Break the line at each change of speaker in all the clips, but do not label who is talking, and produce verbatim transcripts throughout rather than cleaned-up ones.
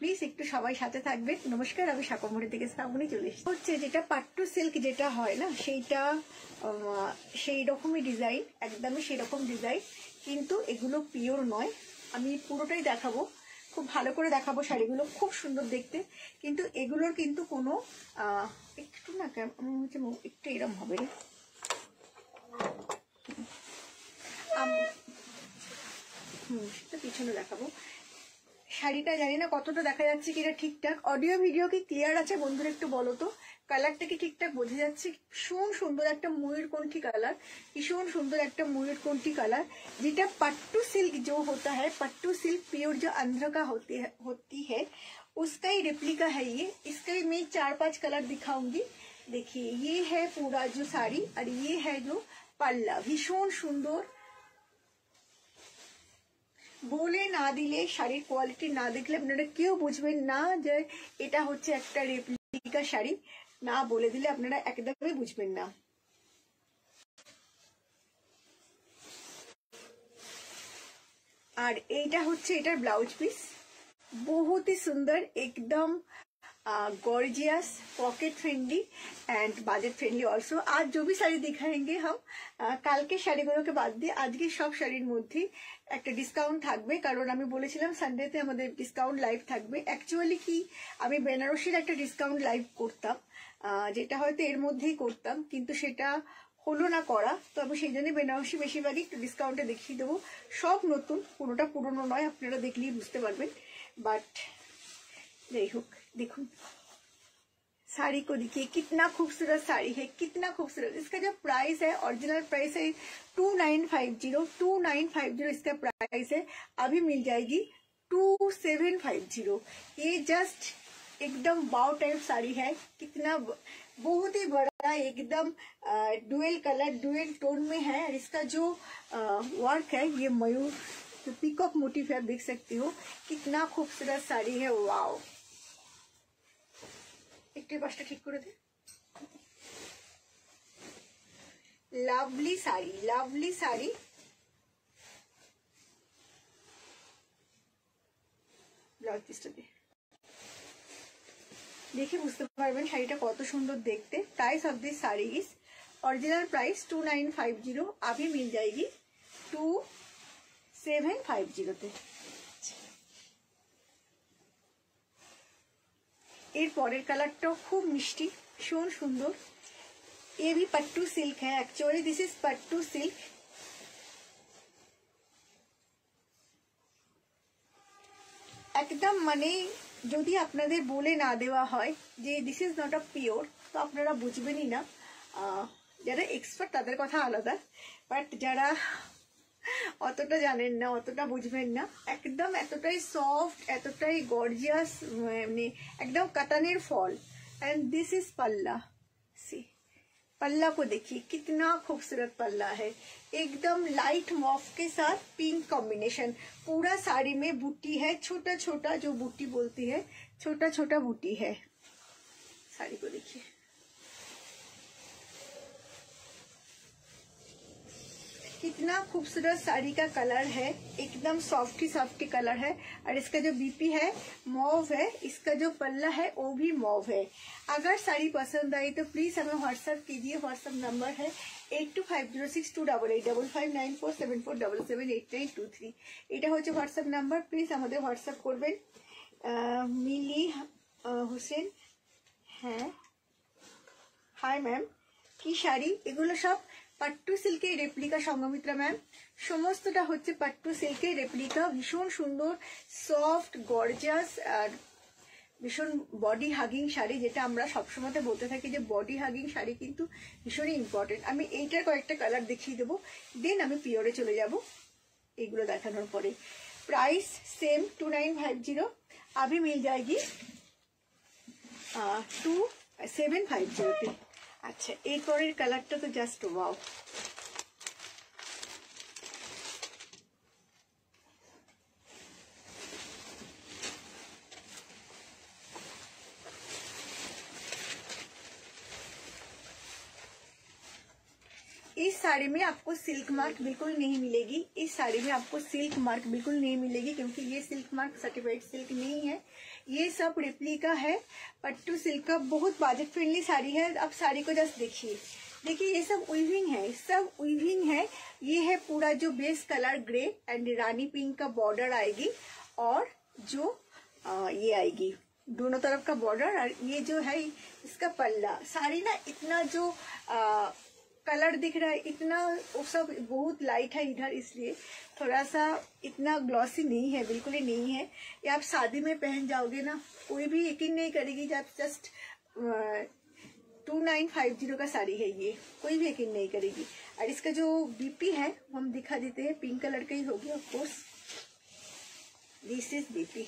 Please একটু সবাই সাথে থাকবেন। নমস্কার, আমি শাকমুড়ি থেকে শ্রাবণী চলে এসেছি। হচ্ছে যেটা পাট্টু সিল্ক যেটা হয় না, সেইটা সেই রকমই ডিজাইন, একদমই সেই রকম ডিজাইন, কিন্তু এগুলো পিওর নয়। আমি পুরোটাই দেখাবো, খুব ভালো করে দেখাবো। শাড়িগুলো খুব সুন্দর দেখতে, কিন্তু এগুলোর কিন্তু কোনো একটু না কেমন হচ্ছে, একটু এরম হবে। হুম সেটা পিছনে দেখাবো। শাড়িটা জানি না কতটা দেখা যাচ্ছে কি এটা ঠিকঠাক। অডিও ভিডিও কি ক্লিয়ার আছে বন্ধুরা, একটু বলো তো। কালারটা কি ঠিকঠাক বোঝা যাচ্ছে? ভীষণ সুন্দর একটা ময়ূরকণ্ঠী কালার, ভীষণ সুন্দর একটা ময়ূরকণ্ঠী কালার, যেটা पट्टू सिल्क जो होता है, पट्टू सिल्क प्योर जो आंध्र का होती है होती है उसका ही रेप्लिका है ये। इसका भी मैं चार पांच कलर दिखाऊंगी। देखिए ये है पूरा जो साड़ी, और ये है जो पल्ला। भीषण सुंदर, বলে না দিলে, শাড়ির কোয়ালিটি না দেখলে আপনারা কেউ বুঝবেন না যে এটা হচ্ছে একটা রেপ্লিকা শাড়ি। না বলে দিলে আপনারা একদমই বুঝবেন না। আর এইটা হচ্ছে এটার ব্লাউজ পিস, बहुत ही सुंदर, एकदम gorgeous, pocket friendly and budget friendly also. आज जो भी শাড়ি दिखाएंगे हम, कल के শাড়িগুলোকে বাদ দিয়ে আজকে সব শাড়ির মধ্যে একটা ডিসকাউন্ট থাকবে, কারণ আমি বলেছিলাম সানডেতে আমাদের ডিসকাউন্ট লাইভ থাকবে। অ্যাকচুয়ালি কি আমি বেনারসির একটা ডিসকাউন্ট লাইভ করতাম, যেটা হয়তো এর মধ্যেই করতাম, কিন্তু সেটা হলো না করা। তো আমি সেই জন্য বেনারসি বেশিরভাগই একটু ডিসকাউন্টে দেখিয়ে দেবো। সব নতুন, পুরোটা পুরোনো নয়, আপনারা দেখলেই বুঝতে পারবেন। बट नहीं हुक, देखो साड़ी को देखिए कितना खूबसूरत साड़ी है, कितना खूबसूरत। इसका जो प्राइस है, ओरिजिनल प्राइस है two nine five zero, two nine five zero इसका प्राइस है। अभी मिल जाएगी टू सेवन फाइव जीरो। ये जस्ट एकदम वाव टाइप साड़ी है, कितना बहुत ही बड़ा, एकदम डुअल कलर डुअल टोन में है। और इसका जो वर्क है, ये मयूर तो पीकॉक मोटिव है, देख सकती हो कितना खूबसूरत साड़ी है। वाओ, एक पासटा ठीक कर दे। Lovely sari, lovely sari, blouse पिसटा दे देखिए বুঝতে পারবেন শাড়িটা কত সুন্দর দেখতে। Price of this sari is original price two nine five zero, अभी मिल जाएगी टू सेवन फाइव जीरोते। এর পরের কালারটাও খুব মিষ্টি, ভীষণ সুন্দর। ये भी पट्टू सिल्क है, actually this is pattu silk. একদম মানে যদি আপনাদের বলে না দেওয়া হয় যে this is not a pure, তো আপনারা বুঝবেনই না। যারা এক্সপার্ট তাদের কথা আলাদা, বাট যারা অতটা জানেন না, অতটা বুঝবেন না। একদম এতটাই সফট, এতটাই গর্জিয়াস, মানে একদম কাতানের ফল। And this is palla, see पल्ला को देखिए कितना खूबसूरत पल्ला है, एकदम लाइट मॉफ के साथ पिंक कॉम्बिनेशन। पूरा साड़ी में बूटी है, छोटा छोटा जो बूटी बोलती है, छोटा छोटा बूटी है। साड़ी को देखिए कितना खूबसूरत साड़ी का कलर है, एकदम सॉफ्टी सॉफ्टी कलर है। और इसका जो बीपी है मॉव है, इसका जो पल्ला है वो भी मॉव है। अगर साड़ी पसंद आई तो प्लीज हमें व्हाट्सएप कीजिए। व्हाट्सएप नंबर है eight two five zero six two double eight double five nine four seven four double seven eight nine two three. এটা হচ্ছে হোয়াটসঅ্যাপ নাম্বার, প্লিজ আমাদের হোয়াটসঅ্যাপ করবেন। মিলি হোসেন, হ্যাঁ হাই ম্যাম, কি শাড়ি এগুলো? সব pattu silk replica Sanghamitra ma'am, समस्तटा होच्छे पट्टू सिल्क रेप्लिका। भीषण सुंदर सफ्ट गॉर्जियास और भीषण बडी हागिंग शाड़ी, जेटा आमरा सब समय बोलते थाकी जे बडी हागिंग शाड़ी किन्तु भीषण इम्पोर्टेंट। आमी एइटार कयेकटा कालार देखिए देबो, देन आमी पियोरे चले जाबो एगुलो देखानोर परे। Price same two nine five zero, अभी मिल जाएगी टू सेवन फाइव जीरोते। अच्छा, एक পরের কালারটা তো জাস্ট ওয়াও। इस साड़ी में आपको सिल्क मार्क बिल्कुल नहीं मिलेगी, इस साड़ी में आपको सिल्क मार्क बिल्कुल नहीं मिलेगी, क्योंकि ये सिल्क मार्क सर्टिफाइड सिल्क नहीं है। ये सब रेप्लिका है, पट्टू सिल्क का बहुत बजट फ्रेंडली साड़ी है। अब साड़ी को जस्ट देखिए, देखिए ये सब वीविंग है, सब वीविंग है। ये है पूरा जो base colour grey and rani pink का बॉर्डर आएगी, और जो आ, ये आएगी दोनों तरफ का बॉर्डर, और ये जो है इसका पल्ला। साड़ी ना इतना जो आ, कलर दिख रहा है इतना वो सब बहुत लाइट है इधर, इसलिए थोड़ा सा इतना ग्लॉसी नहीं है, बिल्कुल ही नहीं है। ये आप शादी में पहन जाओगे ना, कोई भी यकीन नहीं करेगी जब just two nine five zero का साड़ी है ये, कोई भी यकीन नहीं करेगी। और इसका जो बीपी है वो हम दिखा देते हैं, पिंक कलर का ही होगी of course. This is BP,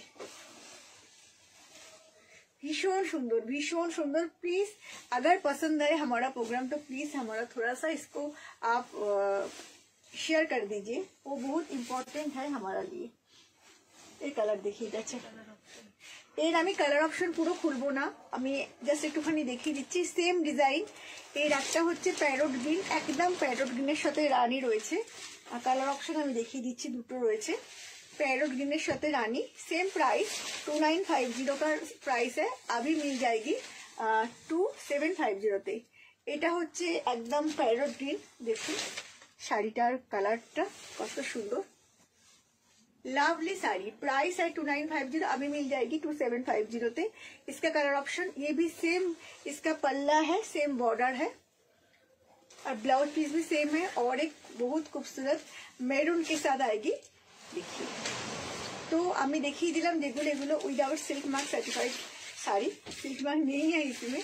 भीषण सुंदर, भीषण सुंदर। प्लीज अगर पसंद आए हमारा प्रोग्राम तो प्लीज हमारा थोड़ा सा इसको आप शेयर कर दीजिए, वो बहुत इम्पोर्टेंट है हमारा लिए। ये कलर देखिए, अच्छा এর আমি কালার অপশন পুরো খুলবো না, আমি জাস্ট একটুখানি দেখিয়ে দিচ্ছি। সেম ডিজাইন, এর একটা হচ্ছে প্যারট গ্রিন, একদম প্যারট গ্রিনের সাথে রানী রয়েছে। আর কালার অপশন আমি দেখিয়ে দিচ্ছি, দুটো রয়েছে। पैरोट ग्रीन साथे rani, same price two nine five zero का प्राइस है, अभी मिल जाएगी टू सेवन फाइव जीरो ते। এটা হচ্ছে একদম প্যারট গ্রিন, দেখুন শাড়িটার কালারটা কত সুন্দর, लवली साड़ी। प्राइस है टू नाइन फाइव जीरो, अभी मिल जाएगी टू सेवन फाइव जीरो ते। इसका कलर ऑप्शन ये भी सेम, इसका पल्ला है, सेम बॉर्डर है, और ब्लाउज पीस भी सेम है, और एक बहुत खूबसूरत मैरून के साथ आएगी। देखिए तो আমি দেখিয়ে দিলাম যেগুলো, এগুলো without silk mark certified sari, silk mark নেই है इसमें।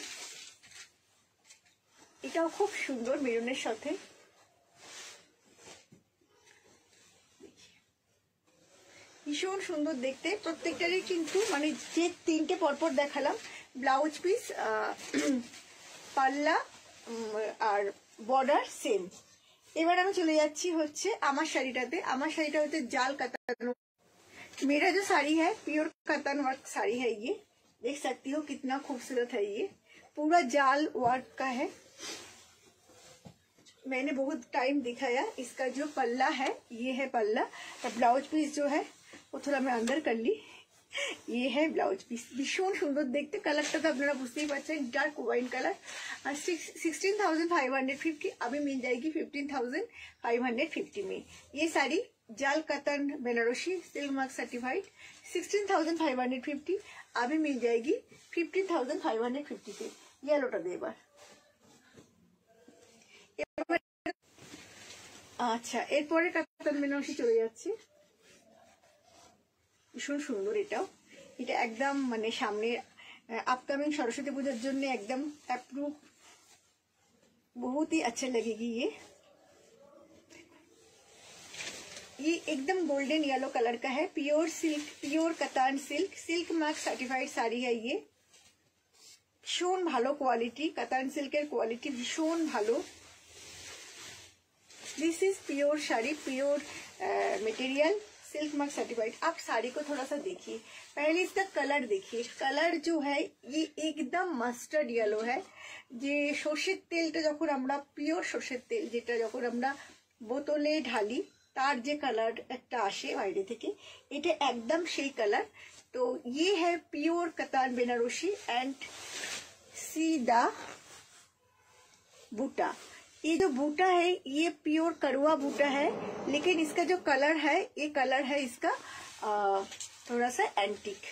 এটাও খুব সুন্দর মেরুনের সাথে, ভীষণ সুন্দর দেখতে। প্রত্যেকটারই কিন্তু মানে যে তিনটে পরপর দেখালাম, ব্লাউজ পিস, পাল্লা আর বর্ডার সেম। এবার আমি চলে যাচ্ছি হচ্ছে আমার শাড়িটাতে। আমার শাড়িটা হচ্ছে জাল কাতান, मेरा जो साड़ी है प्योर कतन वर्क साड़ी है, ये देख सकती हो कितना खूबसूरत है, ये पूरा जाल वर्क का है। मैंने बहुत टाइम दिखाया। इसका जो पल्ला है ये है पल्ला, और ब्लाउज पीस जो है वो थोड़ा मैं अंदर कर ली, ये है ब्लाउज पीस। भीषण सुंदर देखते, कलरটা তো আপনারা বুঝতেই পারছেন, ডার্ক ওয়াইন কালার। और sixteen thousand five hundred fifty, अभी मिल जाएगी fifteen thousand five hundred fifty में। ये साड़ी जाल कतन Banarasi silk mark certified, sixteen thousand five hundred fifty, अभी मिल जाएगी fifteen thousand five hundred fifty पे। येलोटा दे এবার। আচ্ছা, এরপরে কাতান বেনারসি চলে যাচ্ছে। ভীষণ সুন্দর এটাও, এটা একদম মানে সামনে আপকামিং সরস্বতী পূজার জন্য একদম অ্যাপ্রুভ, बहुत ही अच्छा लगेगी ये। ये एकदम गोल्डन येलो कलर का है, pure silk, pure katan silk, silk mark certified sari है ये। भीषण भालो क्वालिटी, कतान सिल्कर क्वालिटी भीषण भालो। This is pure sari, pure material, silk mark certified. आप साड़ी को थोड़ा सा देखिए, पहले इसका कलर देखिए। कलर जो है ये एकदम मास्टर्ड येलो है। যে সর্ষের তেলটা যখন আমরা পিওর সর্ষের তেল যেটা যখন আমরা বোতলে ঢালি তার যে কালার একটা আসে বাইরে থেকে, এটা একদম সেই কালার। তো ये है pure katan Banarasi and see the buta. ये जो बूटा है ये प्योर कड़वा बूटा है, लेकिन इसका जो कलर है ये कलर है इसका आ, थोड़ा सा एंटिक।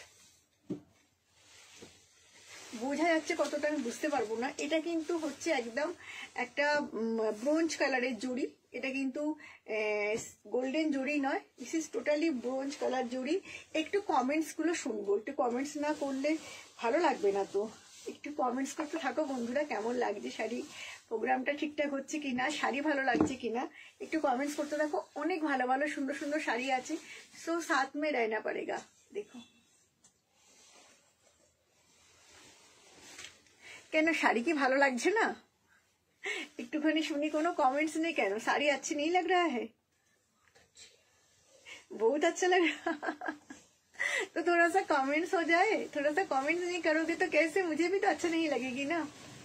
বোঝা যাচ্ছে কতটা আমি বুঝতে পারবো না। এটা কিন্তু হচ্ছে একদম একটা ব্রোঞ্জ কালারের জড়ি, এটা কিন্তু গোল্ডেন জড়ি নয়, this is totally bronze colour zari. একটু কমেন্টস গুলো শুনবো, একটু কমেন্টস না করলে ভালো লাগবে না, তো একটু কমেন্টস করতে থাকো বন্ধুরা, কেমন লাগছে শাড়ি, প্রোগ্রামটা ঠিকঠাক হচ্ছে কিনা, শাড়ি ভালো লাগছে কিনা একটু কমেন্টস করতে থাকো। অনেক ভালো ভালো সুন্দর সুন্দর শাড়ি আছে, সো সাথ মে रहना पड़ेगा। দেখো কেন শাড়ি কি ভালো লাগছে না, একটুখানি শুনি কোনো কমেंट्स नहीं, কেন साड़ी अच्छी नहीं लग रहा है, बहुत अच्छा लग रहा तो थोड़ा सा कमेंट्स हो जाए। थोड़ा सा कमेंट्स नहीं करोगे तो कैसे, मुझे भी तो अच्छा नहीं लगेगी ना।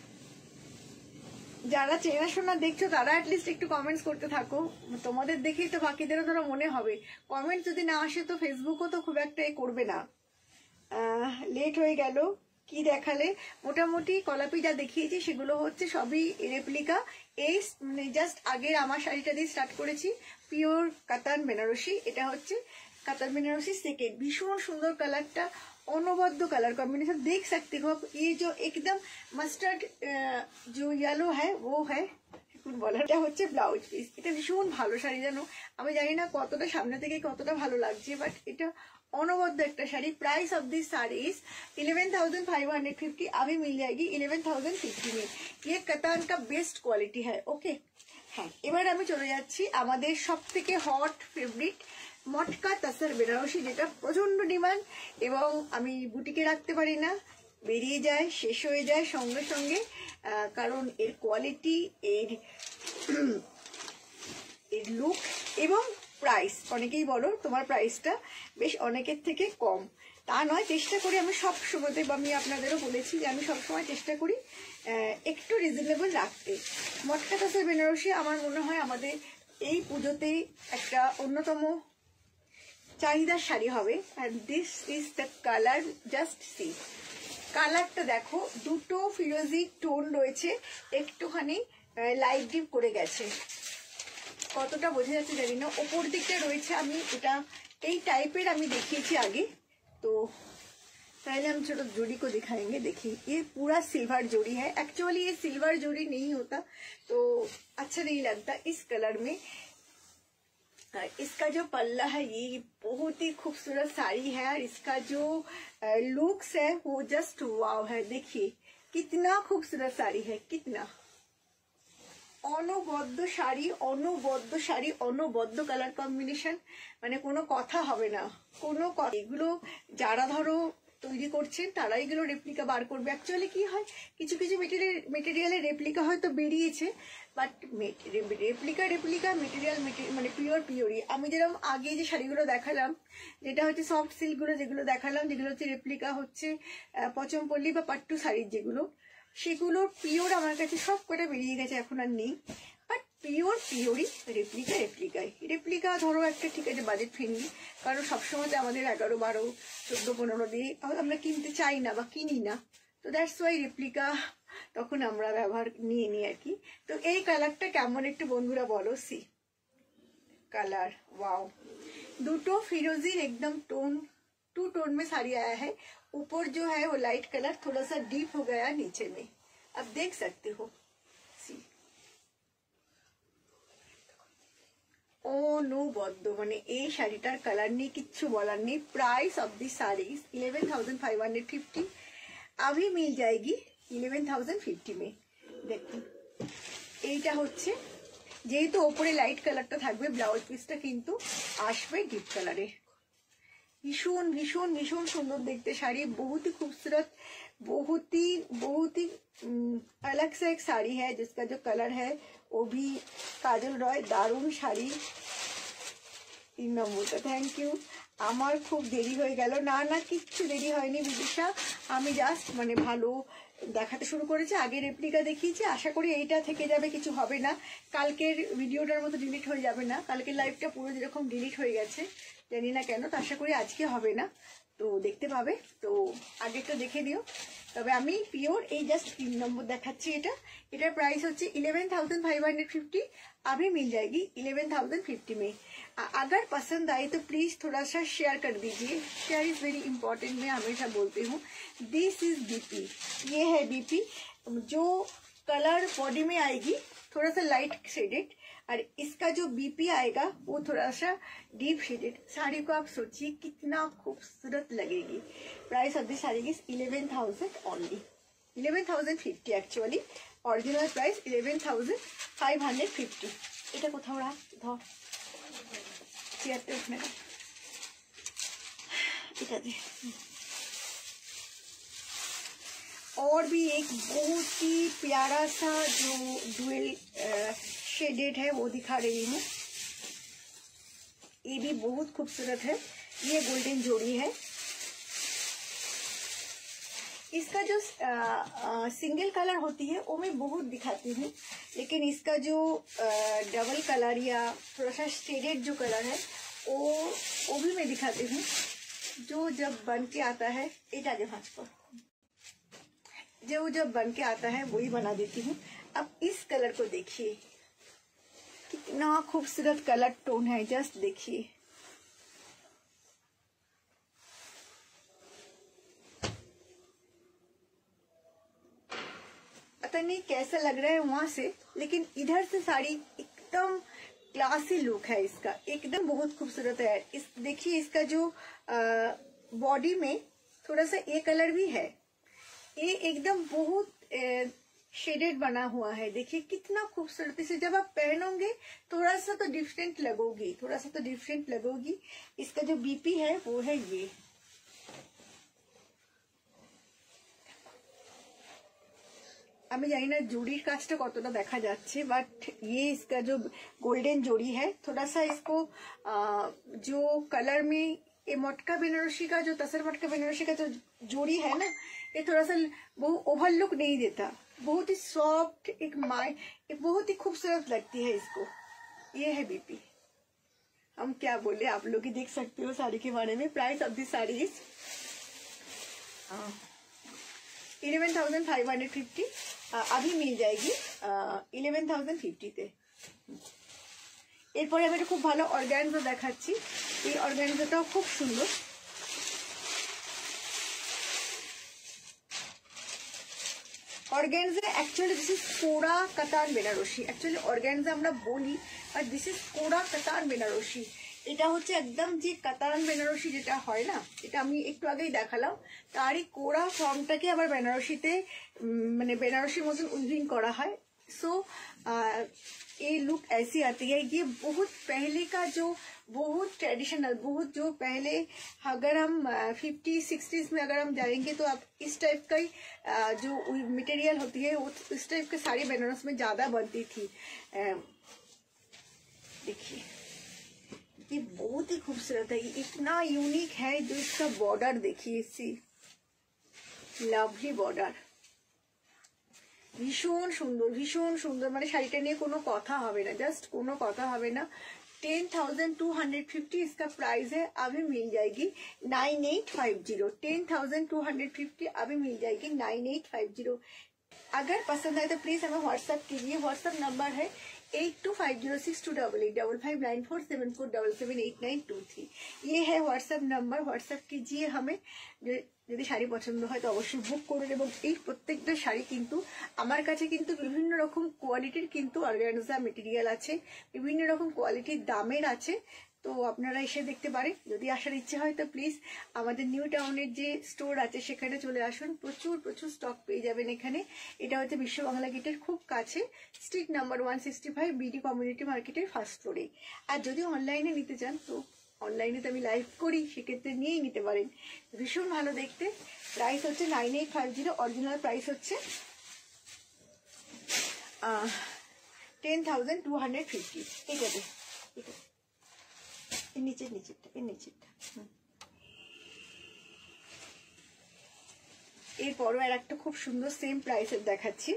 যারা চেনাশোনা দেখছো তারা অ্যাটলিস্ট একটু কমেন্টস করতে থাকো, তোমাদের দেখেই তো বাকিদেরও ধরো মনে হবে। কমেন্ট যদি না আসে তো ফেসবুকও তো খুব একটা করবে না, লেট হয়ে গেল কি দেখালে, মোটামুটি কলাপি যা দেখিয়েছি সেগুলো হচ্ছে সবই রেপ্লিকা। এই মানে জাস্ট আগের আমার শাড়িটা দিয়ে স্টার্ট করেছি, পিওর কাতান বেনারসি। এটা হচ্ছে কাতান বেनारसी सेकेंड। भीषण सुंदर कलर टा, अनबद्ध कलर कॉम्बिनेशन देख सकते हो आप। ये जो एकदम मस्टर्ड जो येलो है वो है বলাটা হচ্ছে ব্লাউজ পিস। এটা ভীষণ ভালো শাড়ি জানো, আমি জানি না কতটা সামনে থেকে কতটা ভালো লাগছে, বাট এটা अनबद्ध একটা শাড়ি। Price of this sari is eleven thousand five hundred fifty. अभी मिल जाएगी इलेवन थाउजेंड फिफ्टी में। ये कतान का बेस्ट क्वालिटी है। ओके হ্যাঁ, এবার আমি চলে যাচ্ছি আমাদের সব থেকে হট ফেভারিট মটকা তাসার বেনারসি, যেটা প্রচন্ড ডিমান্ড এবং আমি বুটিকে রাখতে পারি না, বেরিয়ে যায়, শেষ হয়ে যায় সঙ্গে সঙ্গে, কারণ এর কোয়ালিটি, এর এর লুক এবং প্রাইস। অনেকেই বলো তোমার প্রাইসটা বেশ অনেকের থেকে কম, তা নয়, চেষ্টা করি আমি সব সময়, আমি আপনাদেরও বলেছি যে আমি সবসময় চেষ্টা করি একটু রিজনেবল রাখতে। মটকা তাসার বেনারসি আমার মনে হয় আমাদের এই পুজোতে একটা অন্যতম চাহিদার শাড়ি হবে। আর this is the colour, just see কালারটা দেখো, দুটো ফিরোজি টোন রয়েছে, একটুখানি লাইট ডিপ করে গেছে, কতটা বোঝা যাচ্ছে জানি না। ওপর দিকটা রয়েছে, আমি এটা এই টাইপের আমি দেখিয়েছি आगे, तो पहले हम छोटा जोड़ी को दिखाएंगे। देखिए ये पूरा सिल्वर जोड़ी है, एक्चुअली ये सिल्वर जोड़ी नहीं होता तो अच्छा नहीं लगता इस कलर में। इसका जो पल्ला है ये बहुत ही खूबसूरत साड़ी है, और इसका जो लुक्स है वो जस्ट वाव है। देखिए कितना खूबसूरत साड़ी है, कितना অনবদ্য শাড়ি, অনবদ্য শাড়ি, অনবদ্য কালার কম্বিনেশন, মানে কোনো কথা হবে না, কোনো এগুলো যারা ধরো তৈরি করছেন তারা এগুলো রেপ্লিকা বার করবে। অ্যাকচুয়ালি কি হয়, কিছু কিছু মেটেরিয়াল মেটেরিয়ালের রেপ্লিকা হয়তো বেরিয়েছে, বাট রেপ্লিকা রেপ্লিকা মেটেরিয়াল মানে পিওর পিওরই। আমি যেরকম আগে যে শাড়িগুলো দেখালাম, যেটা হচ্ছে সফট সিল্কগুলো যেগুলো দেখালাম, যেগুলো হচ্ছে রেপ্লিকা হচ্ছে পচমপল্লী বা পাট্টু শাড়ির যেগুলো, সেগুলো পিওর আমার কাছে সব কটা বেরিয়ে গেছে, এখন আর নেই, বাট পিওর পিওরই রেপ্লিকা রেপ্লিকাই। রেপ্লিকা ধরো একটা ঠিক আছে বাজেট ফ্রেন্ডলি, কারণ সবসময় তো আমাদের এগারো বারো চোদ্দো পনেরো দিয়ে আমরা কিনতে চাই না বা কিনি না, তো দ্যাটস ওয়াই রেপ্লিকা তখন আমরা ব্যবহার নিয়ে নিই আর কি। তো এই কালারটা কেমন একটু বন্ধুরা বলো। সি कलर वाओ, দুটো फिरोजी एकदम टोन टू टोन में साड़ी आया है। ऊपर जो है वो लाइट कलर थोड़ा सा डीप हो गया नीचे में, अब देख सकते हो। सी অনবদ্য, মানে এই শাড়িটার কালার নিয়ে কিচ্ছু বলার নেই। Price of this sari eleven thousand five hundred fifty. अभी मिल जाएगी इलेवन थाउजेंड फिफ्टी में। দেখুন এইটা হচ্ছে, যেহেতু ওপরে লাইট কালারটা থাকবে, ব্লাউজ পিসটা কিন্তু আসবে ডিপ কালারে। भीषण भीषण भीषण सुंदर देखते साड़ी, बहुत ही खूबसूरत, बहुत ही बहुत ही अलग सा एक साड़ी है, जिसका जो कलर है वो भी काजल रॉय। दारुण शाड़ी, तीन नम्बरটা थैंक यू। আমার খুব দেরি হয়ে গেল, না না কিচ্ছু দেরি হয়নি বিদিশা, আমি জাস্ট মানে ভালো দেখাতে শুরু করেছি। আগে রেপ্লিকা দেখিয়েছি, আশা করি এইটা থেকে যাবে, কিছু হবে না, কালকের ভিডিওটার মতো ডিলিট হয়ে যাবে না। কালকের লাইভটা পুরো যেরকম ডিলিট হয়ে গেছে জানি না কেন, তো আশা করি আজকে হবে না, তো দেখতে পাবে। তো আগেরটা দেখে দিও। তবে আমি পিওর এই জাস্ট তিন নম্বর দেখাচ্ছি। এটা এটার প্রাইস হচ্ছে eleven thousand five hundred fifty. अभी मिल जाएगी इलेवन थाउजेंड फिफ्टी में। अगर पसंद आई तो प्लीज थोड़ा सा शेयर कर दीजिए, शेयर इज वेरी इंपॉर्टेंट, मैं हमेशा बोलती हूँ। दिस इज बीपी, ये है बीपी, जो कलर बॉडी में आएगी थोड़ा सा लाइट शेडेड, और इसका जो बीपी आएगा वो थोड़ा सा डीप शेडेड। साड़ी को आप सोचिए कितना खूबसूरत लगेगी। Price of this sari is eleven thousand only, eleven thousand fifty actually. Original price eleven thousand five hundred fifty. এটা কোথাও রাখ, ধর চেয়ারটা উঠে না, ঠিক আছে। और भी एक बहुत ही प्यारा सा जो डुअल शेडेड है वो दिखा रही हूँ, ये भी बहुत खूबसूरत है। ये गोल्डन जोड़ी है। इसका जो आ, आ, सिंगल कलर होती है वो मैं बहुत दिखाती हूँ, लेकिन इसका जो आ, डबल कलर या थोड़ा सा शेडेड जो कलर है वो वो भी मैं दिखाती हूँ। जो जब बन के आता है एक आगे भांज पर जो जब बन के आता है वही बना देती हूँ। अब इस कलर को देखिए, कितना खूबसूरत कलर टोन है, जस्ट देखिए। पता नहीं कैसा लग रहा है वहां से, लेकिन इधर से साड़ी एकदम क्लासी लुक है इसका, एकदम बहुत खूबसूरत है। इस देखिए इसका जो बॉडी में थोड़ा सा ये कलर भी है, ये एकदम बहुत शेडेड बना हुआ है। देखिए कितना खूबसूरती से जब आप पहनोगे थोड़ा सा तो डिफरेंट लगोगी, थोड़ा सा तो डिफरेंट लगोगी। इसका जो बीपी है वो है ये। আমি জানি না জুড়ির কাজটা কতটা দেখা যাচ্ছে, बट ये इसका जो गोल्डन जोड़ी है, थोड़ा सा इसको आ, जो कलर में ये मटका बनारसी का जो तसर मटका बनारसी का जो जोड़ी है ना, ये थोड़ा सा वो ओवरलुक नहीं देता, बहुत ही सॉफ्ट, एक माइंड, एक बहुत ही खूबसूरत लगती है इसको। ये है बीपी। हम क्या बोले, आप लोग ही देख सकते हो साड़ी के बारे में। Price of this sari is eleven thousand five hundred fifty. अभी मिल जाएगी इलेवन थाउजेंड फिफ्टीते। এরপরে আমি একটা খুব ভালো অর্গানজা দেখাচ্ছি। এই অর্গানজাটাও খুব সুন্দর। অর্গানজা অ্যাকচুয়ালি দিস ইজ কোরা কাতান বেনারসি। অ্যাকচুয়ালি অর্গানজা আমরা বলি, আর দিস ইজ কোরা কাতান বেনারসি। এটা হচ্ছে একদম যে কাতান বেনারসি যেটা হয় না, এটা আমি একটু আগেই দেখালাম, তারই কোরা ফর্মটাকে আবার বেনারসিতে মানে বেনারসির মতন উইভিং করা হয়। सो ये लुक ऐसी आती है। ये बहुत पहले का जो बहुत ट्रेडिशनल, बहुत जो पहले अगर हम फिफ्टी सिक्सटीज में अगर हम जाएंगे तो आप इस टाइप का ही जो मटेरियल होती है वो इस टाइप के साड़ी बनारस में ज्यादा बनती थी। देखिए ये बहुत ही खूबसूरत है, ये इतना यूनिक है। जो इसका बॉर्डर देखिए, इसी लवली बॉर्डर, भीषण सुंदर भीषण सुंदर, মানে শাড়িটা নিয়ে কোনো কথা হবে না, জাস্ট কোনো কথা হবে না। Ten thousand two hundred fifty इसका प्राइस है। अभी मिल जाएगी nine eight five zero. Ten thousand two hundred fifty अभी मिल जाएगी नाइन एट फाइव जीरो। अगर पसंद आए तो प्लीज हमें व्हाट्सएप कीजिए। व्हाट्सएप नंबर है eight two five zero six two double eight double five nine four seven four double seven eight nine two three. ये है व्हाट्सएप नंबर, व्हाट्सएप कीजिए हमें। যদি শাড়ি পছন্দ হয় তো অবশ্যই বুক করুন। এবং এই প্রত্যেকটা শাড়ি কিন্তু আমার কাছে কিন্তু বিভিন্ন রকম কোয়ালিটির কিন্তু অর্গানজা মেটেরিয়াল আছে, বিভিন্ন রকম কোয়ালিটির দামের আছে, তো আপনারা এসে দেখতে পারেন। যদি আসার ইচ্ছে হয় তো প্লিজ আমাদের নিউ টাউনের যে স্টোর আছে সেখানে চলে আসুন, প্রচুর প্রচুর স্টক পেয়ে যাবেন এখানে। এটা হচ্ছে বিশ্ব বাংলা গেটের খুব কাছে, street number one sixty five BD community মার্কেটের ফার্স্ট ফ্লোরে। আর যদি অনলাইনে নিতে চান তো অনলাইনে তো আমি লাইভ করি, সেক্ষেত্রে নিয়েই নিতে পারেন, ভীষণ ভালো দেখতে। প্রাইস হচ্ছে nine eight five zero, original price হচ্ছে ten thousand two hundred fifty. এটাতে এটা এর নিচের নিচেরটা এর নিচেরটা এরপরও আর একটা খুব সুন্দর সেম প্রাইসের দেখাচ্ছি।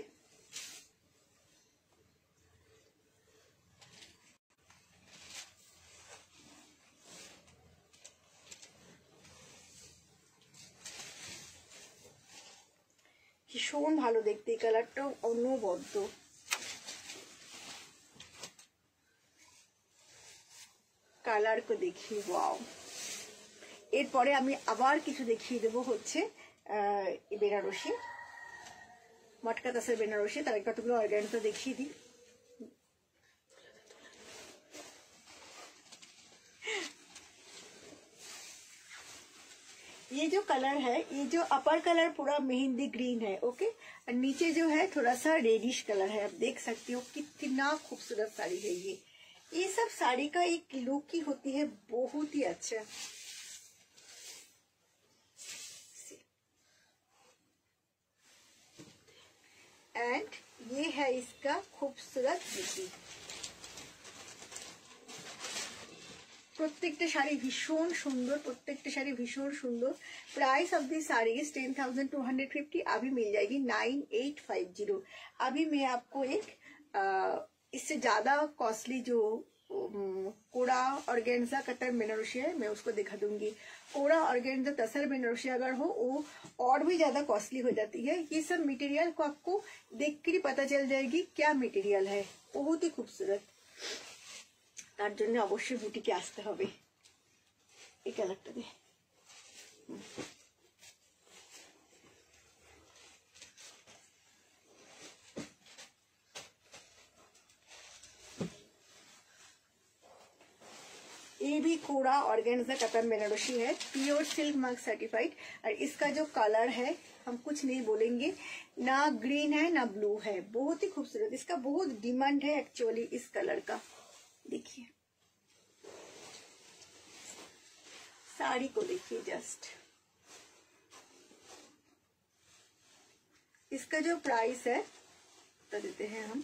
ভীষণ ভালো দেখতে, এই কালারটাও অনবদ্য। কালার কো দেখিয়ে ওয়াও। এরপরে আমি আবার কিছু দেখিয়ে দেবো হচ্ছে বেনারসি, মটকা তাসের বেনারসি। তার কতগুলো অর্গানজা দেখিয়ে দিই। ये जो कलर है, ये जो अपर कलर पूरा मेहंदी ग्रीन है, ओके, और नीचे जो है थोड़ा सा रेडिश कलर है। आप देख सकते हो कितना खूबसूरत साड़ी है ये। ये सब साड़ी का एक लुक की होती है, बहुत ही अच्छा। एंड ये है इसका खूबसूरत बीपी। प्रत्येकটা শাড়ি ভীষণ সুন্দর, প্রত্যেকটা শাড়ি ভীষণ সুন্দর। Price of this sari is ten thousand two hundred fifty. अभी मिल जाएगी नाइन एट फाइव जीरो। अभी मैं आपको एक आ, इससे ज्यादा कॉस्टली जो कोड़ा ऑर्गेन्जा कतन बेनारसी है, मैं उसको दिखा दूंगी। कोड़ा ऑर्गेन्जा तसर बेनारसी अगर हो वो और भी ज्यादा कॉस्टली हो जाती है। ये सब मटेरियल को आपको देख कर ही पता चल जाएगी क्या मटेरियल है, बहुत ही खूबसूरत। तार जन्य अवश्य बुटीके आसते होबे। এই কালারটা দে। ये भी कोड़ा ऑर्गेन्जा कतन बेनारसी है, प्योर सिल्क मार्क सर्टिफाइड। और इसका जो कलर है हम कुछ नहीं बोलेंगे, ना ग्रीन है ना ब्लू है, बहुत ही खूबसूरत। इसका बहुत डिमांड है एक्चुअली इस कलर का। देखिए साड़ी को देखिए जस्ट, इसका जो प्राइस है बता देते हैं हम।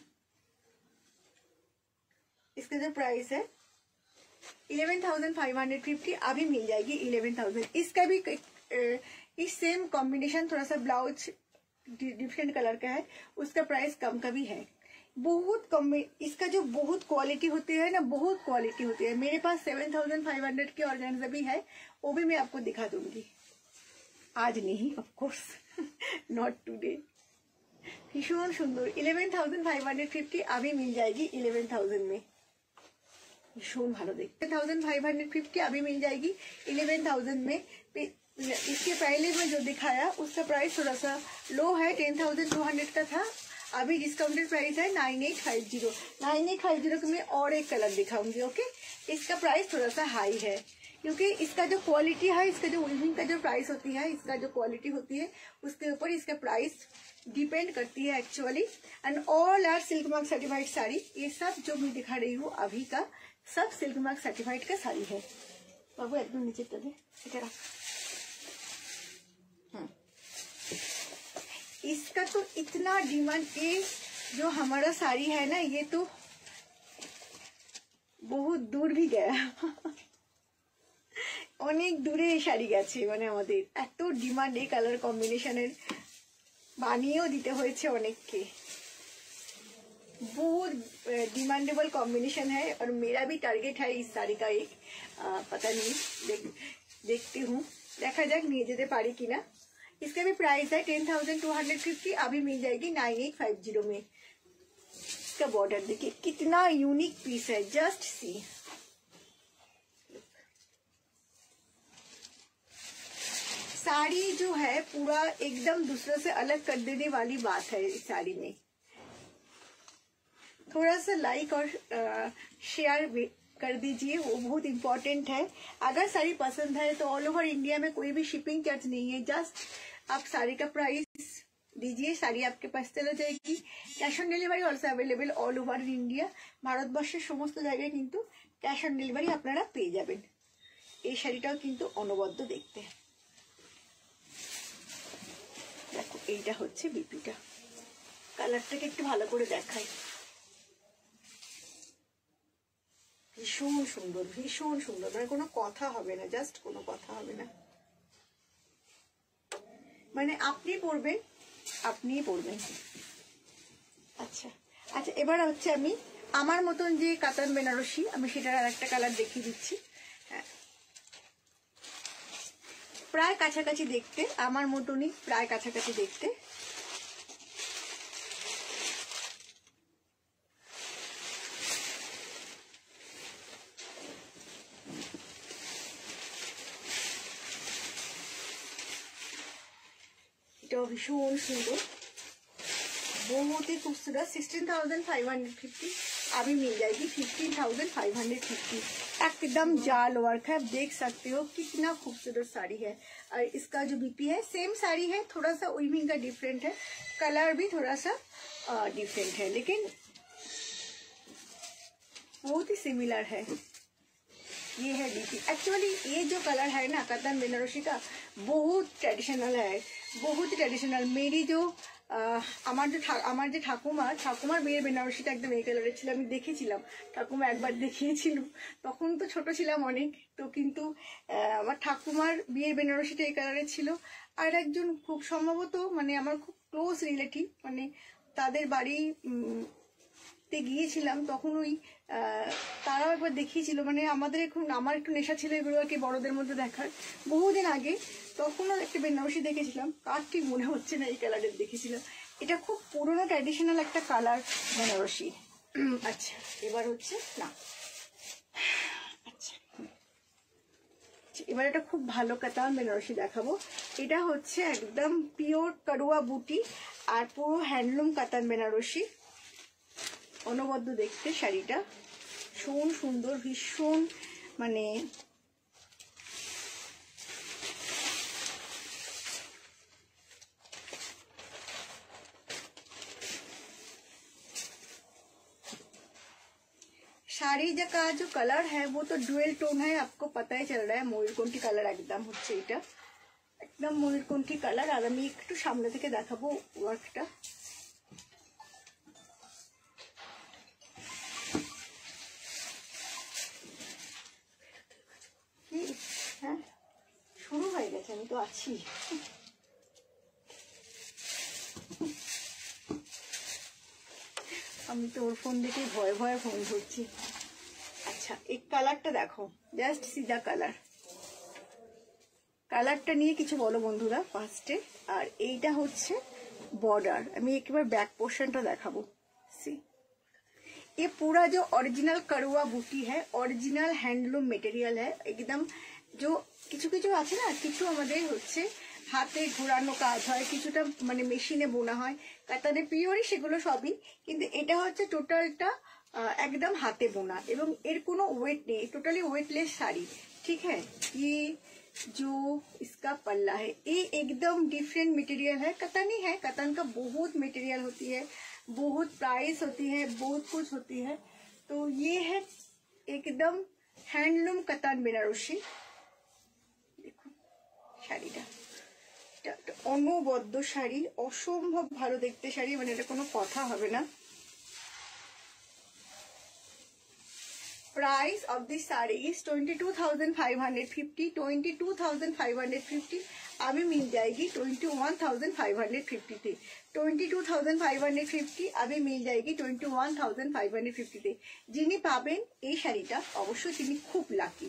इसका जो प्राइस है eleven thousand five hundred fifty, अभी मिल जाएगी इलेवन थाउजेंड। इसका भी इस सेम कॉम्बिनेशन, थोड़ा सा ब्लाउज डिफरेंट कलर का है, उसका प्राइस कम का भी है। बहुत कम, इसका जो बहुत क्वालिटी होती है ना, बहुत क्वालिटी होती है। मेरे पास सेवन थाउजेंड फाइव हंड्रेड के ऑर्गेन्जा भी है, वो भी मैं आपको दिखा दूंगी। आज नहीं, ऑफ कोर्स नॉट टुडे। भीषण सुंदर, eleven thousand five hundred fifty अभी मिल जाएगी इलेवन थाउजेंड में। भीषण भालो देखते, थाउजेंड फाइव हंड्रेड फिफ्टी अभी मिल जाएगी इलेवन थाउजेंड में। इसके पहले में जो दिखाया उसका प्राइस थोड़ा सा लो है, टेन थाउजेंड टू हंड्रेड का था। अभी डिस्काउंटेड प्राइस है nine eight five zero. Nine eight five zero को मैं और एक कलर दिखाऊंगी। ओके, इसका प्राइस थोड़ा सा हाई है क्योंकि इसका जो क्वालिटी है, इसका जो वीविंग का जो प्राइस होती है, इसका जो क्वालिटी होती है उसके ऊपर इसका प्राइस डिपेंड करती है actually. And all are silk mark certified sari. ये सब जो मैं दिखा रही हूँ अभी का सब सिल्क मार्क सर्टिफाइड का साड़ी है। बाबू एकदम नीचे कर दे, ठीक है। इसका तो इतना डिमांड, ये जो हमारा साड़ी है ना, ये तो बहुत दूर भी गया অনেক দূরে এই শাড়ি গেছে, মানে আমাদের এত ডিমান্ড এই কালার কম্বিনেশনের, বানিয়েও দিতে হয়েছে অনেককে। बहुत डिमांडेबल कॉम्बिनेशन है और मेरा भी टारगेट है इस साड़ी का एक आ, पता नहीं, देख देखती हूँ, देखा जाए निये जेते पारी किना। इसका भी प्राइस है ten thousand two hundred fifty, अभी मिल जाएगी नाइन एट फाइव जीरो में। इसका बॉर्डर देखिए कितना यूनिक पीस है, जस्ट सी। साड़ी जो है पूरा एकदम दूसरों से अलग कर देने वाली बात है इस साड़ी में। थोड़ा सा लाइक और शेयर कर दीजिए, वो बहुत इम्पोर्टेंट है। अगर साड़ी पसंद है तो ऑल ओवर इंडिया में कोई भी शिपिंग चार्ज नहीं है, जस्ट आप साड़ी का प्राइस दीजिए, साड़ी आपके पास चला जाएगी। Cash on delivery also available all over India. भारतवर्षের সমস্ত জায়গায় কিন্তু ক্যাশ অন ডেলিভারি আপনারা পেয়ে যাবেন। এই শাড়িটাও কিন্তু অনবদ্য দেখতে। দেখো এইটা হচ্ছে বিপিটা, কালারটাকে একটু ভালো করে দেখাই। ভীষণ সুন্দর, ভীষণ সুন্দর, মানে কোনো কথা হবে না, জাস্ট কোনো কথা হবে না, মানে আপনি পরবেন, আপনিই পরবেন। আচ্ছা আচ্ছা, এবার হচ্ছে আমি আমার মতন যে কাতান বেনারসি, আমি সেটার আর একটা কালার দেখিয়ে দিচ্ছি। হ্যাঁ, প্রায় কাছাকাছি দেখতে, আমার মতনই প্রায় কাছাকাছি দেখতে। এটাও ভীষণ সুন্দর, बहुत ही खूबसूरत। Sixteen thousand five hundred fifty, अभी मिल जाएगी fifteen thousand five hundred fifty. एकदम जाल वर्क है, देख सकते हो कितना खूबसूरत साड़ी है। और इसका जो बीपी है सेम साड़ी है, थोड़ा सा वीविंग का डिफरेंट है, कलर भी थोड़ा सा डिफरेंट है, लेकिन बहुत ही सिमिलर है। ये है बीपी। एक्चुअली ये जो कलर है ना कतन बेनारसी का, बहुत ट्रेडिशनल है, बहुत ही ट्रेडिशनल। मेरी जो আমার যে আমার যে ঠাকুমা ঠাকুমার বিয়ের বেনারসিটা একদম এই কালারের ছিল, আমি দেখেছিলাম, ঠাকুমা একবার দেখিয়েছিল, তখন তো ছোট ছিলাম অনেক, তো কিন্তু আমার ঠাকুমার বিয়ের বেনারসিটা এই কালারের ছিল। আর একজন খুব সম্ভবত মানে আমার খুব ক্লোজ রিলেটিভ, মানে তাদের বাড়ি দেখতে গিয়েছিলাম তখন ওই তারাও একবার দেখিয়েছিল, মানে আমাদের এখন আমার একটু নেশা ছিল এগুলো আর কি বড়দের মধ্যে দেখার, বহুদিন আগে। তখনও একটা বেনারসি দেখেছিলাম, কার ঠিক মনে হচ্ছে না এই কালারের দেখেছিলাম। এটা খুব পুরোনো ট্র্যাডিশনাল একটা কালার বেনারসি। আচ্ছা এবার হচ্ছে না, আচ্ছা এবার এটা খুব ভালো কাতান বেনারসি দেখাবো। এটা হচ্ছে একদম পিওর কারুয়া বুটি আর পুরো হ্যান্ডলুম কাতান বেনারসি, অনবদ্য দেখতে শাড়িটা, ভীষণ সুন্দর, ভীষণ মানে साड़ी का जो कलर है वो तो डुअल टोन है, आपको पता ही चल रहा है। ময়ূরকণ্ঠী কালার একদম হচ্ছে এটা, একদম ময়ূরকণ্ঠী কালার। আর আমি একটু সামনে থেকে দেখাবো ওয়ার্কটা। হ্যাঁ শুরু হয়ে গেছে, আমি তো আছি। আমি তো ওর ফোন দেখে ভয়ে ভয়ে ফোন ধরছি। আচ্ছা এই কালারটা দেখো, জাস্ট সিধা কালার, কালারটা নিয়ে কিছু বলো বন্ধুরা ফার্স্টে। আর এইটা হচ্ছে बॉर्डर, আমি একবার ব্যাক পোর্শনটা দেখাবো। সি ये पूरा जो ओरिजिनल कड़ुआ बूटी है, ओरिजिनल हैंडलूम मटेरियल है एकदम। जो কিছু কিছু আছে না, কিছু আমাদের হচ্ছে হাতে ঘোরানো কাজ হয়, কিছুটা মানে মেশিনে বোনা হয়, কাতানে পিওরই সেগুলো সবই, কিন্তু এটা হচ্ছে টোটালটা একদম হাতে বোনা এবং এর কোনো ওয়েট নেই, টোটালি ওয়েटलेस साड़ी। ठीक है, ये जो इसका पल्ला है ये एकदम डिफरेंट मटेरियल है, कतनी है, कतन का बहुत मटेरियल होती है, बहुत प्राइस होती है, बहुत कुछ होती है। तो ये है एकदम हैंडलूम कतान बेनारसी। देखो শাড়িটা, অনবদ্য শাড়ি, অসম্ভব ভালো দেখতে শাড়ি, মানে এটা কোনো কথা হবে না। Price of this sari is twenty two thousand five hundred fifty, twenty two thousand five hundred fifty अभी मिल जाएगी twenty one thousand five hundred fifty थे। Twenty two thousand five hundred fifty अभी मिल जाएगी twenty one thousand five hundred fifty थे। जिनी पाबेन এই শাড়িটা অবশ্যই তিনি খুব লাকি,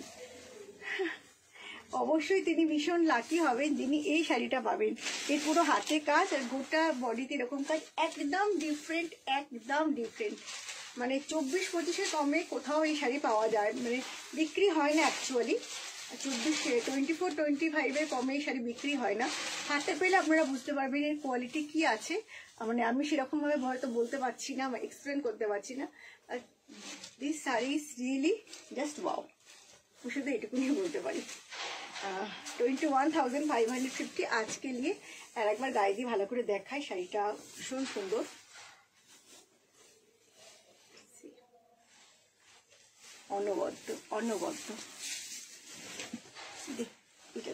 অবশ্যই তিনি ভীষণ লাকি হবেন যিনি এই শাড়িটা পাবেন। এর পুরো হাতে কাজ আর গোটা বডিতে এরকম কাজ, একদম ডিফারেন্ট, একদম ডিফারেন্ট। মানে চব্বিশ পঁচিশের কমে কোথাও এই শাড়ি পাওয়া যায়, মানে বিক্রি হয় না অ্যাকচুয়ালি। চব্বিশ টোয়েন্টি ফোর টোয়েন্টি ফাইভের কমে এই শাড়ি বিক্রি হয় না। হাতে পেলে আপনারা বুঝতে পারবেন এর কোয়ালিটি কি আছে, মানে আমি সেরকমভাবে হয়তো বলতে পারছি না বা এক্সপ্লেন করতে পারছি না। আর this sari is really just wow, আমি শুধু এটুকুনি বলতে পারি। Twenty one thousand five hundred fifty আজকে নিয়ে আর একবার গায়ে দিয়ে ভালো করে দেখাই। শাড়িটা ভীষণ সুন্দর, অনবদ্য অনবদ্য। এটা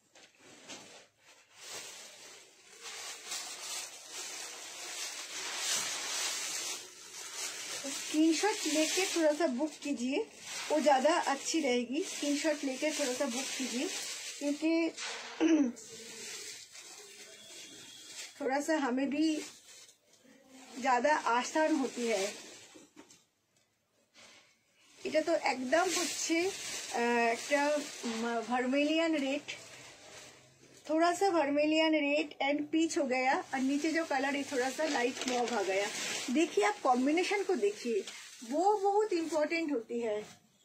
स्क्रीनशॉट लेके थोड़ा सा बुक कीजिए, वो ज़्यादा अच्छी रहेगी। स्क्रीनशॉट लेके थोड़ा सा बुक कीजिए क्योंकि थोड़ा सा हमें भी ज़्यादा आसान होती है। এটা তো একদম হচ্ছে একটা ভার্মেলিয়ান रेड, थोड़ा सा वर्मेलियन रेड एंड पीच हो गया और नीचे जो कलर है थोड़ा सा लाइट मॉव आ गया। देखिए आप कॉम्बिनेशन को देखिए, वो बहुत इम्पोर्टेंट होती है।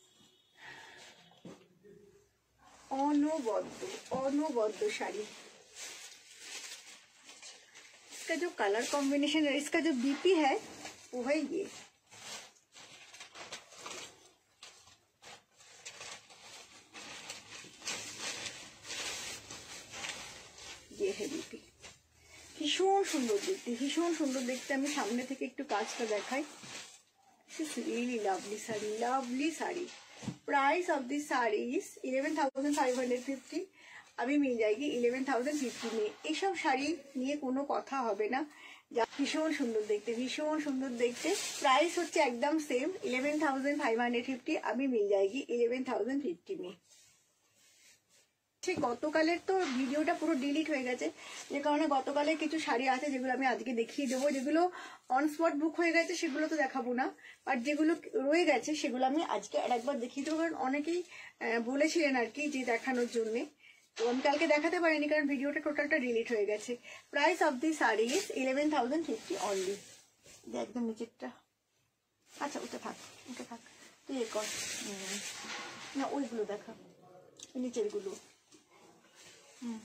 অনবদ্য অনবদ্য শাড়ি, इसका जो कलर कॉम्बिनेशन है, इसका जो बीपी है वो है ये। ये है बीपी, ভীষণ সুন্দর দেখতে, ভীষণ সুন্দর দেখতে। আমি সামনে থেকে একটু কাজটা দেখাই। Really lovely sari, lovely sari. Price of this sari is eleven thousand five hundred fifty, अभी मिल जाएगी इलेवन थाउजेंड फिफ्टी में। ये सब শাড়ি নিয়ে কোনো কথা হবে না, যা ভীষণ সুন্দর দেখতে, ভীষণ সুন্দর দেখতে। प्राइस হচ্ছে একদম same eleven thousand five hundred fifty, अभी मिल जाएगी इलेवन थाउजेंड फिफ्टी में। গতকালের তো ভিডিওটা পুরো ডিলিট হয়ে গেছে, যে কারণে গতকালের কিছু শাড়ি আছে যেগুলো আমি আজকে দেখিয়ে দেবো। যেগুলো অন স্পট বুক হয়ে গেছে সেগুলো তো দেখাবো না, বাট যেগুলো রয়ে গেছে সেগুলো আমি আজকে আর একবার দেখিয়ে দেবো, কারণ অনেকেই বলেছিলেন আর কি যে দেখানোর জন্যে। তো আমি কালকে দেখাতে পারিনি কারণ ভিডিওটা টোটালটা ডিলিট হয়ে গেছে। Price of the sari is eleven thousand fifty only. একদম নিচেরটা, আচ্ছা ওটা থাক, ওটা থাক, তুই এ কর না, ওইগুলো দেখা, নিচের গুলো। হুম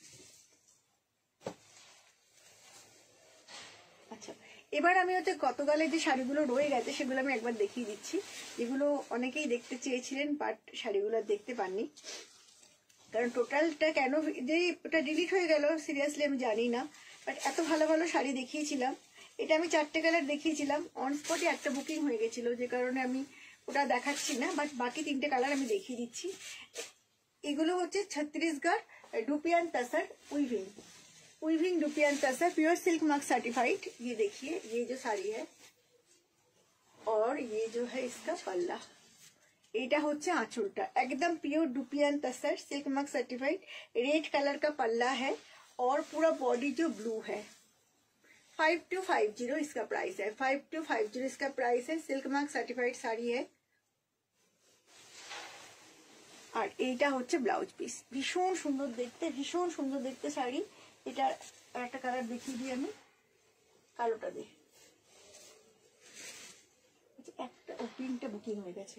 আচ্ছা, এবার আমি হচ্ছে গতকালের যে শাড়িগুলো রয়ে গেছে সেগুলো আমি একবার দেখিয়ে দিচ্ছি, যেগুলো অনেকেই দেখতে চেয়েছিলেন বাট শাড়িগুলো দেখতে পাননি। কারণ টোটালটা কেন যে ওটা ডিলিট হয়ে গেল সিরিয়াসলি আমি জানি না, বাট এত ভালো ভালো শাড়ি দেখিয়েছিলাম। এটা আমি চারটে কালার দেখিয়েছিলাম, অন স্পটে একটা বুকিং হয়ে গেছিল যে কারণে আমি ওটা দেখাচ্ছি না, বাট বাকি তিনটে কালার আমি দেখিয়ে দিচ্ছি। এগুলো হচ্ছে Chhattisgarh dupion tussar weaving weaving dupion tussar pure silk mark certified. ये देखिए ये जो साड़ी है और ये जो है इसका पल्ला, এটা হচ্ছে আঁচলটা, एकदम pure dupion tussar silk mark certified, red colour का पल्ला है और पूरा बॉडी जो ब्लू है। फाइव टू फाइव जीरो इसका प्राइस है, फाइव टू फाइव जीरो इसका प्राइस है। सिल्क मार्क सर्टिफाइड साड़ी है। আর এইটা হচ্ছে ব্লাউজ পিস, ভীষণ সুন্দর দেখতে, ভীষণ সুন্দর দেখতে শাড়ি। এটা একটা কালার দেখিয়ে দিই আমি, কালোটা দিয়ে, একটা ও পিঙ্কটা বুকিং হয়ে গেছে।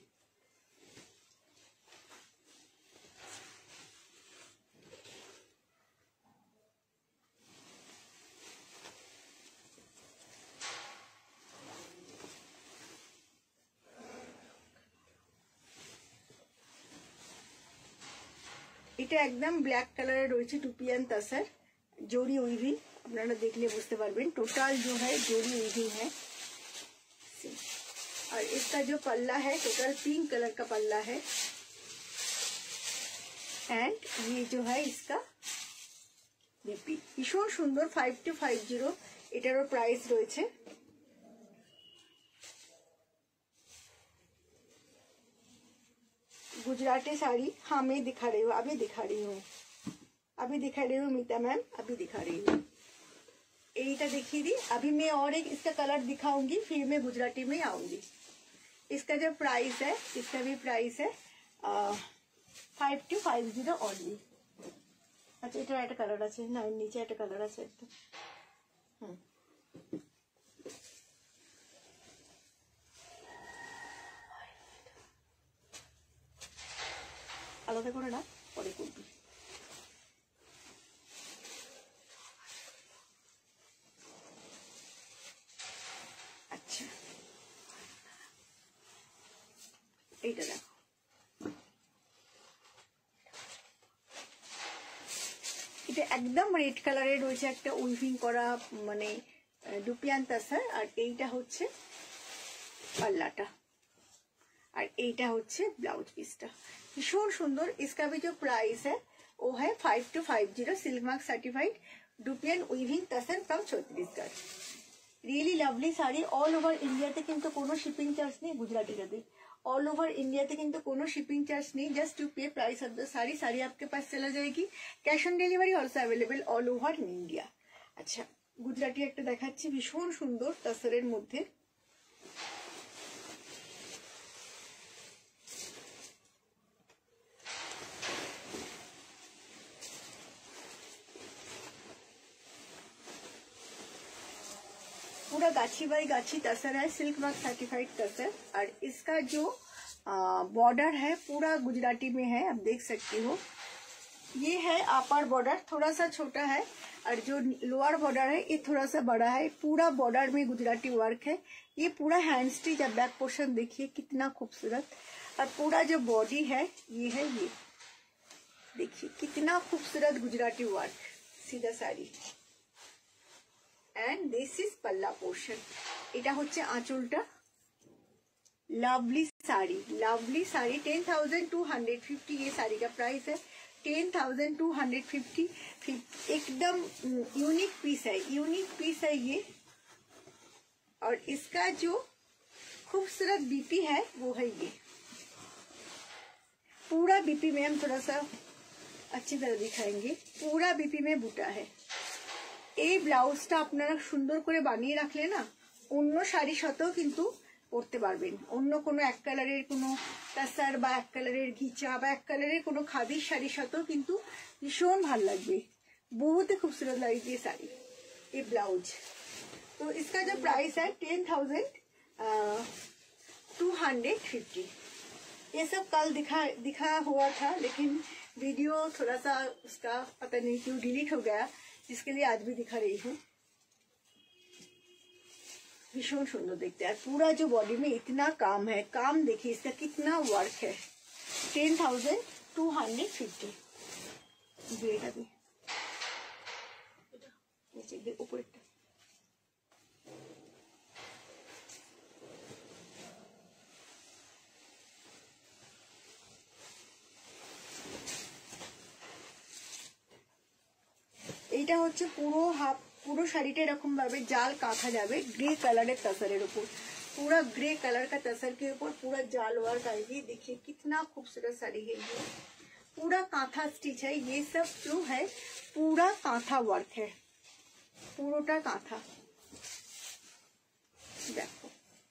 এটা একদম ব্ল্যাক কালারে রয়েছে डुपियान तसर जोड़ी उइविंग, আপনারা দেখলে বুঝতে পারবেন। टोटल जो है जोड़ी उइविंग है। और इसका जो पल्ला है टोटल पिंक कलर का पल्ला है। एंड ये जो है इसका बीपी, भीषण सुंदर फाइव टू फाइव जीरो एटारो प्राइस রয়েছে। गुजराती साड़ी, हाँ मैं दिखा रही हूँ, अभी दिखा रही हूँ, अभी दिखा रही हूँ मीता मैम, अभी दिखा रही हूँ। यहीटा देखी दी, अभी मैं और एक इसका कलर दिखाऊंगी, फिर मैं गुजराती में आऊंगी। इसका जो प्राइस है, इसका भी प्राइस है five two five zero only. अच्छा এটা একটা কালার আছে না, নিচে একটা কালার আছে একটা, হুম আলাদা করে না, পরে করবি। আচ্ছা এইটা দেখো, এটা একদম রেড কালারের রয়েছে, একটা উইভিং করা মানে डुपियान तसर। আর এইটা হচ্ছে পাল্লাটা, और এইটা হচ্ছে ব্লাউজ পিসটা, ভীষণ সুন্দর। इसका भी जो प्राइस है वो है five two five zero silk mark certified dupion weaving tussar from Chhattisgarh. Really lovely sari, all over इंडियाते किन्तु कोनो शिपिंग चार्ज नहीं, गुजरातीটাতে ऑल ओवर इंडियाते किन्तु कोनो शिपिंग चार्ज नहीं, just to pay price of the sari. Sari आपके पास चला जाएगी, cash on delivery also available all over India. अच्छा गुजराती একটা দেখাচ্ছি, ভীষণ সুন্দর তসরের মধ্যে। पूरा गाछी बाई गाछी तसर है, सिल्क मार्क सर्टिफाइड तसर। और इसका जो बॉर्डर है पूरा गुजराती में है, आप देख सकती हो। ये है अपर बॉर्डर, थोड़ा सा छोटा है, और जो लोअर बॉर्डर है ये थोड़ा सा बड़ा है। पूरा बॉर्डर में गुजराती वर्क है। ये पूरा हैंड स्टिच, अब बैक पोर्शन देखिए कितना खूबसूरत। और पूरा जो बॉडी है ये है, ये देखिए कितना खूबसूरत गुजराती वर्क, सीधा sari. And this is palla portion, এটা হচ্ছে আঁচলটা। Lovely sari, lovely sari, ten thousand two hundred fifty ये साड़ी का प्राइस है, ten thousand two hundred fifty. एकदम यूनिक पीस है, यूनिक पीस है ये। और इसका जो खूबसूरत बीपी है वो है ये, पूरा बीपी में हम थोड़ा सा अच्छी तरह दिखाएंगे। पूरा बीपी में बुटा है। এই ব্লাউজটা আপনারা সুন্দর করে বানিয়ে রাখলে না অন্য শাড়ির সাথেও কিন্তু পরতে পারবেন। অন্য কোনো এক কালারের কোনো টাসার বা এক কালারের ঘিচা বা এক কালারের কোনো খাদির শাড়ির সাথেও কিন্তু ভীষণ ভালো লাগবে। बहुत ही खूबसूरत लगेगी ये साड़ी, ये ब्लाउज। तो इसका जो प्राइस है ten thousand two hundred fifty. ये सब कल दिखा दिखा हुआ था, लेकिन वीडियो थोड़ा सा उसका पता नहीं क्यों डिलीट हो गया, जिसके लिए आज भी दिखा रही हूँ। भीषण सुंदर देखते हैं। पूरा जो बॉडी में इतना काम है, काम देखिए इसका कितना वर्क है। Ten thousand two hundred fifty. बेटा भी ऊपर এইটা হচ্ছে পুরো হাফ পুরো শাড়িটা এরকম ভাবে জাল কাঁথা যাবে ग्रे कलर तसरेर ऊपर। पूरा ग्रे कलर का तसर के ऊपर पूरा जाल वर्क आएगी। देखिए कितना खूबसूरत साड़ी है ये। पूरा कांथा स्टिच है। ये सब जो है पूरा कांथा वर्क है, पूरोटा कांथा। देखो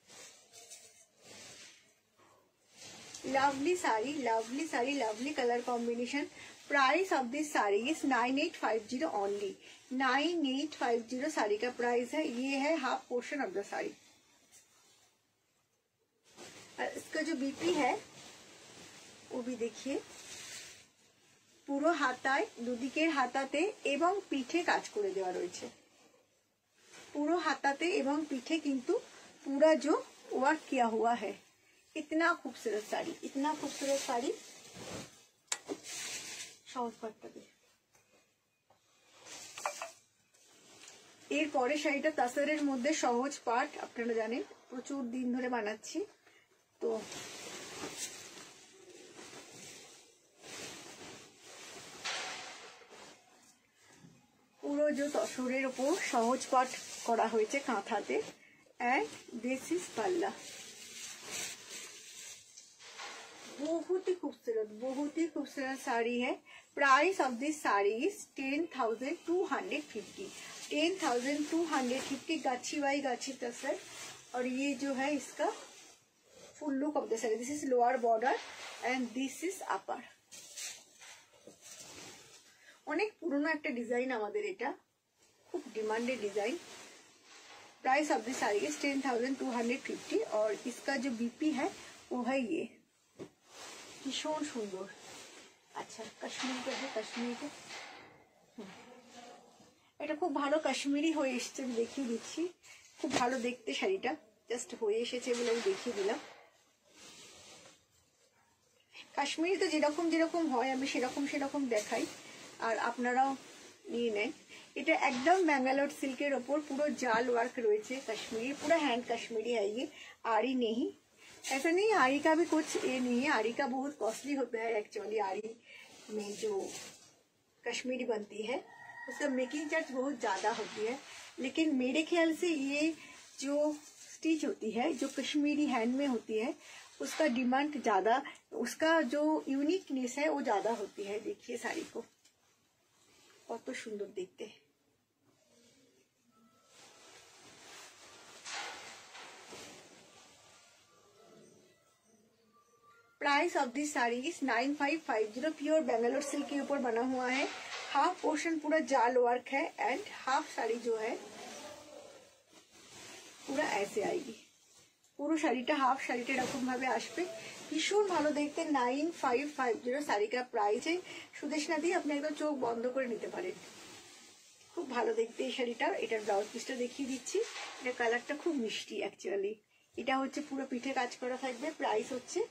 lovely sari, lovely sari, lovely colour combination. Price of this sari is nine eight five zero only. Nine eight five zero sari का प्राइस है। ये है half portion of the sari. इसका जो बीपी है वो भी देखिए। পুরো হাতায় দুদিকের হাতাতে এবং পিঠে কাজ করে দেওয়া রয়েছে। পুরো হাতাতে এবং পিঠে কিন্তু पूरा जो वर्क किया हुआ है। इतना खूबसूरत साड़ी, इतना खूबसूरत साड़ी। সহজ পাটটা দিয়ে এরপরে শাড়িটা তাসারের মধ্যে সহজ পাট। আপনারা জানেন প্রচুর দিন ধরে বানাচ্ছি। তো পুরো जो তসরের উপর সহজ পাট করা হয়েছে কাঁথাতে। एंड दिस इज पल्ला। बहुत ही खूबसूरत, बहुत ही खूबसूरत साड़ी है। Price of this sari is ten thousand two hundred fifty. Ten thousand two hundred fifty गाछी बाई गाछी तसर। और ये जो है इसका full look of the sari. This is lower border and this is upper. অনেক পুরনো একটা ডিজাইন আমাদের, এটা খুব demanded design. Price of this sari is ten thousand two hundred fifty. और इसका जो बीपी है वो है ये। भीषण सुंदर। अच्छा कश्मीर का है, कश्मीर का এটা খুব ভালো কাশ্মীরি হয়ে এসেছে। আমি দেখিয়ে দিচ্ছি। খুব ভালো দেখতে শাড়িটা, জাস্ট হয়ে এসেছে বলে আমি দেখিয়ে দিলাম। কাশ্মীরি তো যেরকম যেরকম হয় আমি সেরকম সেরকম দেখাই, আর আপনারাও নিয়ে নেন। এটা एकदम बैंगलोर सिल्कर ऊपर पूरा जाल वर्क रही है। कश्मीरी पूरा हैंड कश्मीरी है ये। आरी नहीं, ऐसा नहीं आरी का भी कुछ ये नहीं है। आरी का बहुत कॉस्टली होता है एक्चुअली। आरी में जो कश्मीरी बनती है उसका मेकिंग चार्ज बहुत ज़्यादा होती है। लेकिन मेरे ख्याल से ये जो स्टिच होती है जो कश्मीरी हैंड में होती है उसका डिमांड ज़्यादा, उसका जो यूनिकनेस है वो ज़्यादा होती है। देखिए साड़ी को কত সুন্দর দেখতে। Price of this sari is nine five five zero. Pure Bangalore silk के ऊपर बना हुआ है। हाफ पोर्शन पूरा जाल वर्क है एंड हाफ साड़ी जो है पूरा ऐसे आएगी। পুরো শাড়িটা হাফ শাড়িটা এরকম ভাবে আসবে। ভীষণ ভালো দেখতে। নাইন ফাইভ ফাইভ জিরো শাড়িটার প্রাইস है। সুদেশনা দিয়ে আপনি একদম চোখ বন্ধ করে নিতে পারেন। খুব ভালো দেখতে এই শাড়িটা। এটার ব্লাউজ পিসটা দেখিয়ে দিচ্ছি। এটা কালারটা খুব মিষ্টি অ্যাকচুয়ালি। এটা হচ্ছে পুরো পিঠে কাজ করা থাকবে। প্রাইস হচ্ছে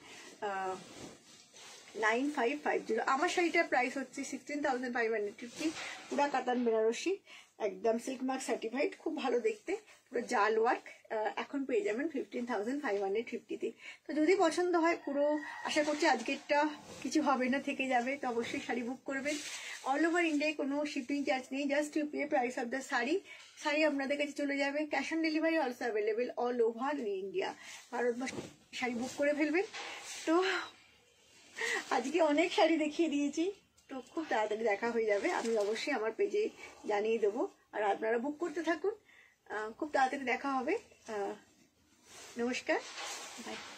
নাইন ফাইভ ফাইভ জিরো। আমার শাড়িটার প্রাইস হচ্ছে sixteen thousand five hundred fifty. পুরা কাতান বেনারসি, একদম সিল্ক মার্ক সার্টিফাইড। খুব ভালো দেখতে, পুরো জাল ওয়ার্ক। এখন পেয়ে যাবেন ফিফটিন থাউজেন্ড ফাইভ হান্ড্রেড ফিফটিতে। তো যদি পছন্দ হয় পুরো, আশা করছি আজকেরটা কিছু হবে না, থেকে যাবে, তো অবশ্যই শাড়ি বুক করবেন। অল ওভার ইন্ডিয়ায় কোনো শিপিং চার্জ নেই। Just you pay price of the sari. Sari আপনাদের কাছে চলে যাবে। Cash on delivery also available all over India. ভারতবর্ষ শাড়ি বুক করে ফেলবেন। তো আজকে অনেক শাড়ি দেখিয়ে দিয়েছি। তো খুব তাড়াতাড়ি দেখা হয়ে যাবে, আমি অবশ্যই আমার পেজে জানিয়ে দেবো। আর আপনারা বুক করতে থাকুন, খুব তাড়াতাড়ি দেখা হবে। নমস্কার, বাই।